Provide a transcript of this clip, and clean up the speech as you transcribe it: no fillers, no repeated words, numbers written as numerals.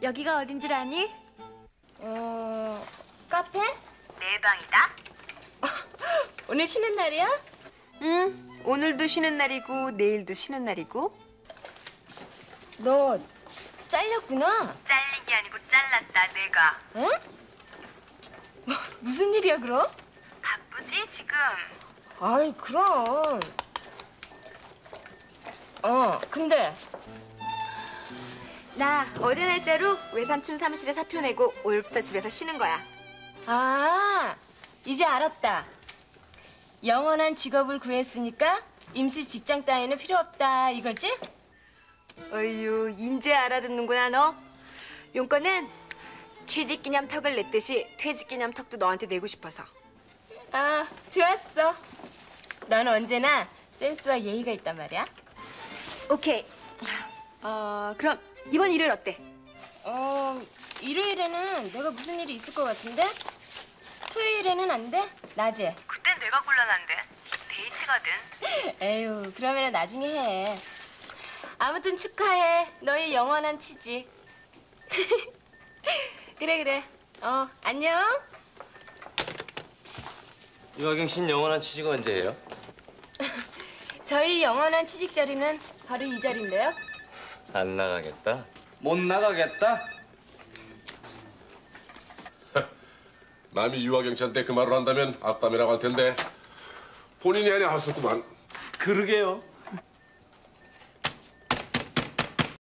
여기가 어딘 줄 아니? 카페? 내 방이다. 오늘 쉬는 날이야? 응, 오늘도 쉬는 날이고 내일도 쉬는 날이고. 너 잘렸구나. 잘린 게 아니고 잘랐다, 내가. 응? 무슨 일이야 그럼? 바쁘지, 지금? 아이 그럼. 근데 나 어제 날짜로 외삼촌 사무실에 사표 내고 오늘부터 집에서 쉬는 거야. 이제 알았다. 영원한 직업을 구했으니까 임시 직장 따위는 필요 없다 이거지? 어휴, 인제 알아듣는구나, 너. 용건은 취직기념턱을 냈듯이 퇴직기념턱도 너한테 내고 싶어서. 좋았어. 넌 언제나 센스와 예의가 있단 말이야. 오케이. 그럼 이번 일요일 어때? 일요일에는 내가 무슨 일이 있을 것 같은데? 토요일에는 안 돼? 낮에. 그땐 내가 곤란한데. 데이트거든. 에휴, 그러면 나중에 해. 아무튼 축하해. 너의 영원한 취직. 그래. 안녕. 유아경 씨는 영원한 취직은 언제예요? 저희 영원한 취직 자리는 바로 이 자리인데요. 안 나가겠다. 못 나가겠다? 남이 유아경 씨한테 그 말을 한다면 악담이라고 할 텐데 본인이 아니야 하셨구만. 그러게요.